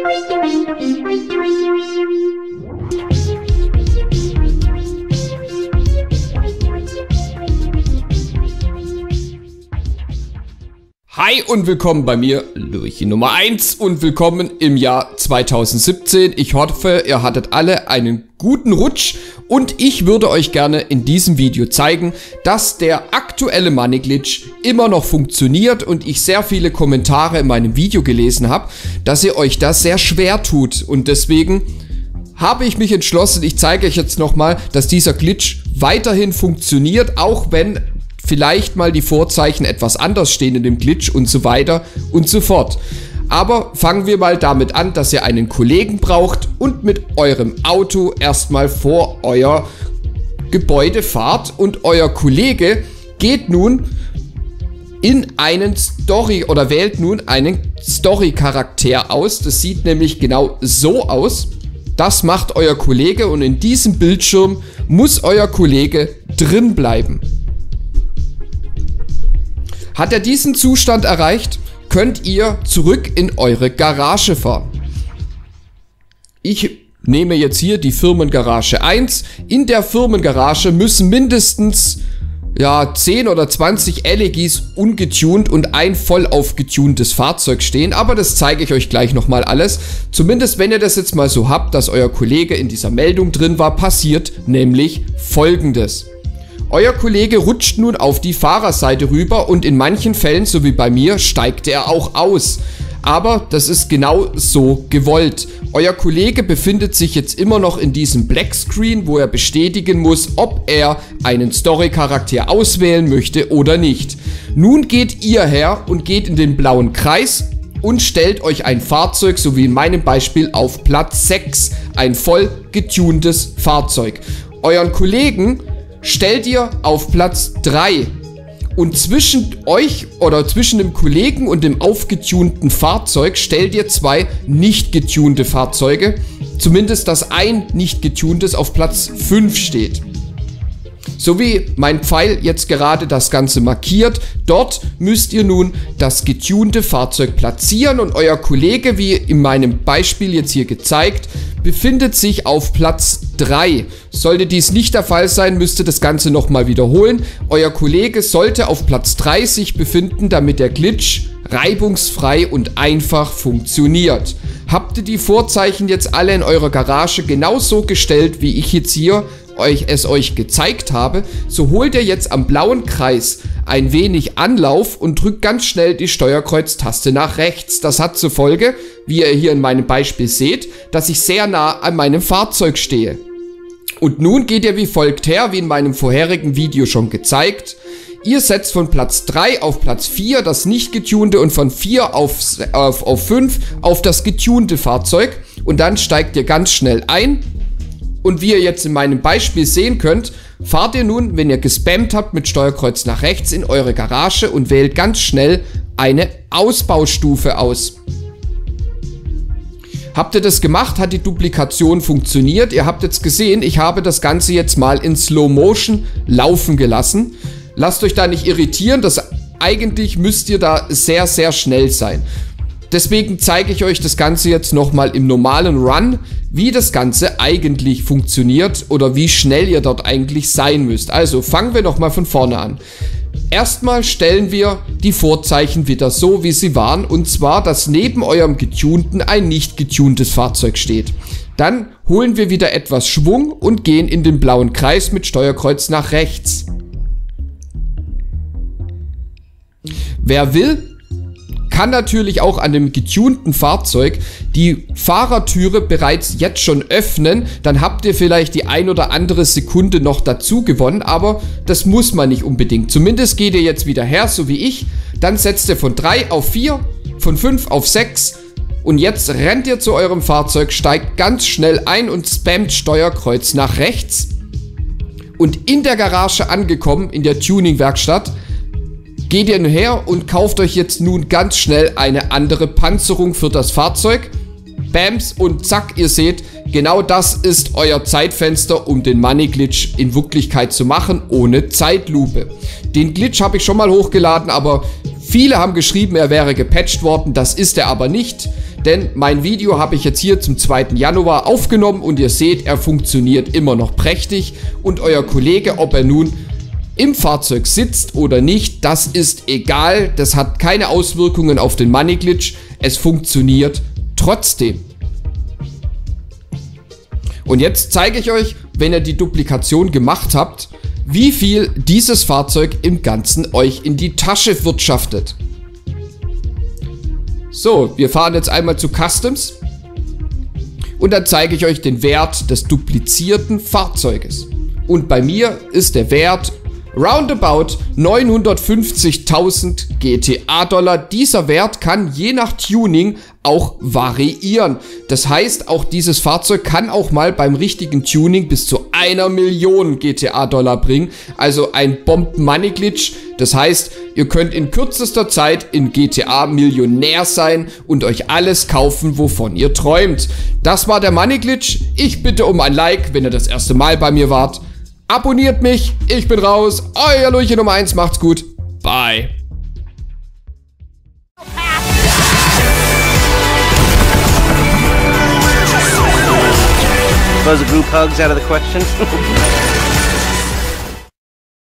Hi und willkommen bei mir, Lurchi Nummer 1 und willkommen im Jahr 2017. Ich hoffe, ihr hattet alle einen guten Rutsch und ich würde euch gerne in diesem Video zeigen, dass der aktuelle Money Glitch immer noch funktioniert und ich sehr viele Kommentare in meinem Video gelesen habe, dass ihr euch das sehr schwer tut und deswegen habe ich mich entschlossen, ich zeige euch jetzt nochmal, dass dieser Glitch weiterhin funktioniert, auch wenn vielleicht mal die Vorzeichen etwas anders stehen in dem Glitch und so weiter und so fort. Aber fangen wir mal damit an, dass ihr einen Kollegen braucht und mit eurem Auto erstmal vor euer Gebäude fahrt und euer Kollege geht nun in einen Story oder wählt nun einen Story-Charakter aus. Das sieht nämlich genau so aus. Das macht euer Kollege und in diesem Bildschirm muss euer Kollege drin bleiben. Hat er diesen Zustand erreicht, könnt ihr zurück in eure Garage fahren. Ich nehme jetzt hier die Firmengarage 1. In der Firmengarage müssen mindestens 10 oder 20 LEGs ungetuned und ein voll aufgetuntes Fahrzeug stehen, aber das zeige ich euch gleich nochmal alles. Zumindest wenn ihr das jetzt mal so habt, dass euer Kollege in dieser Meldung drin war, passiert nämlich Folgendes. Euer Kollege rutscht nun auf die Fahrerseite rüber und in manchen Fällen, so wie bei mir, steigt er auch aus. Aber das ist genau so gewollt. Euer Kollege befindet sich jetzt immer noch in diesem Black Screen, wo er bestätigen muss, ob er einen Story-Charakter auswählen möchte oder nicht. Nun geht ihr her und geht in den blauen Kreis und stellt euch ein Fahrzeug, so wie in meinem Beispiel, auf Platz 6. Ein voll getuntes Fahrzeug. Euren Kollegen stellt ihr auf Platz 3 und zwischen euch oder zwischen dem Kollegen und dem aufgetunten Fahrzeug stellt ihr zwei nicht getunte Fahrzeuge, zumindest dass ein nicht getuntes auf Platz 5 steht. So wie mein Pfeil jetzt gerade das Ganze markiert, dort müsst ihr nun das getunte Fahrzeug platzieren und euer Kollege, wie in meinem Beispiel jetzt hier gezeigt, befindet sich auf Platz 3. Sollte dies nicht der Fall sein, müsst ihr das Ganze nochmal wiederholen. Euer Kollege sollte auf Platz 3 sich befinden, damit der Glitch reibungsfrei und einfach funktioniert. Habt ihr die Vorzeichen jetzt alle in eurer Garage genauso gestellt, wie ich jetzt hier es euch gezeigt habe, so holt ihr jetzt am blauen Kreis ein wenig Anlauf und drückt ganz schnell die Steuerkreuztaste nach rechts. Das hat zur Folge, wie ihr hier in meinem Beispiel seht, dass ich sehr nah an meinem Fahrzeug stehe. Und nun geht ihr wie folgt her, wie in meinem vorherigen Video schon gezeigt. Ihr setzt von Platz 3 auf Platz 4 das nicht getunte und von 4 auf 5 auf das getunte Fahrzeug und dann steigt ihr ganz schnell ein. Und wie ihr jetzt in meinem Beispiel sehen könnt, fahrt ihr nun, wenn ihr gespammt habt, mit Steuerkreuz nach rechts in eure Garage und wählt ganz schnell eine Ausbaustufe aus. Habt ihr das gemacht, hat die Duplikation funktioniert. Ihr habt jetzt gesehen, ich habe das Ganze jetzt mal in Slow Motion laufen gelassen. Lasst euch da nicht irritieren, eigentlich müsst ihr da sehr, sehr schnell sein. Deswegen zeige ich euch das Ganze jetzt nochmal im normalen Run, wie das Ganze eigentlich funktioniert oder wie schnell ihr dort eigentlich sein müsst. Also fangen wir nochmal von vorne an. Erstmal stellen wir die Vorzeichen wieder so, wie sie waren, und zwar, dass neben eurem getunten ein nicht getuntes Fahrzeug steht. Dann holen wir wieder etwas Schwung und gehen in den blauen Kreis mit Steuerkreuz nach rechts. Wer will, kann natürlich auch an dem getunten Fahrzeug die Fahrertüre bereits jetzt schon öffnen, dann habt ihr vielleicht die ein oder andere Sekunde noch dazu gewonnen, aber das muss man nicht unbedingt. Zumindest geht ihr jetzt wieder her, so wie ich, dann setzt ihr von 3 auf 4, von 5 auf 6 und jetzt rennt ihr zu eurem Fahrzeug, steigt ganz schnell ein und spammt Steuerkreuz nach rechts und in der Garage angekommen, in der Tuning-Werkstatt, geht ihr her und kauft euch jetzt nun ganz schnell eine andere Panzerung für das Fahrzeug. Bams und zack, ihr seht, genau das ist euer Zeitfenster, um den Money Glitch in Wirklichkeit zu machen, ohne Zeitlupe. Den Glitch habe ich schon mal hochgeladen, aber viele haben geschrieben, er wäre gepatcht worden. Das ist er aber nicht. denn mein Video habe ich jetzt hier zum 2. Januar aufgenommen und ihr seht, er funktioniert immer noch prächtig und euer Kollege, ob er nun im Fahrzeug sitzt oder nicht, das ist egal, das hat keine Auswirkungen auf den Money Glitch, es funktioniert trotzdem. Und jetzt zeige ich euch, wenn ihr die Duplikation gemacht habt, wie viel dieses Fahrzeug im Ganzen euch in die Tasche wirtschaftet. So, wir fahren jetzt einmal zu Customs und dann zeige ich euch den Wert des duplizierten Fahrzeuges. Und bei mir ist der Wert roundabout 950.000 GTA-Dollar. Dieser Wert kann je nach Tuning auch variieren. Das heißt, auch dieses Fahrzeug kann auch mal beim richtigen Tuning bis zu 1 Million GTA-Dollar bringen. Also ein Bomben-Money-Glitch. Das heißt, ihr könnt in kürzester Zeit in GTA Millionär sein und euch alles kaufen, wovon ihr träumt. Das war der Money-Glitch. Ich bitte um ein Like, wenn ihr das erste Mal bei mir wart. Abonniert mich, ich bin raus, euer Lurche Nummer 1, macht's gut, bye. Suppose a group hug's out of the question.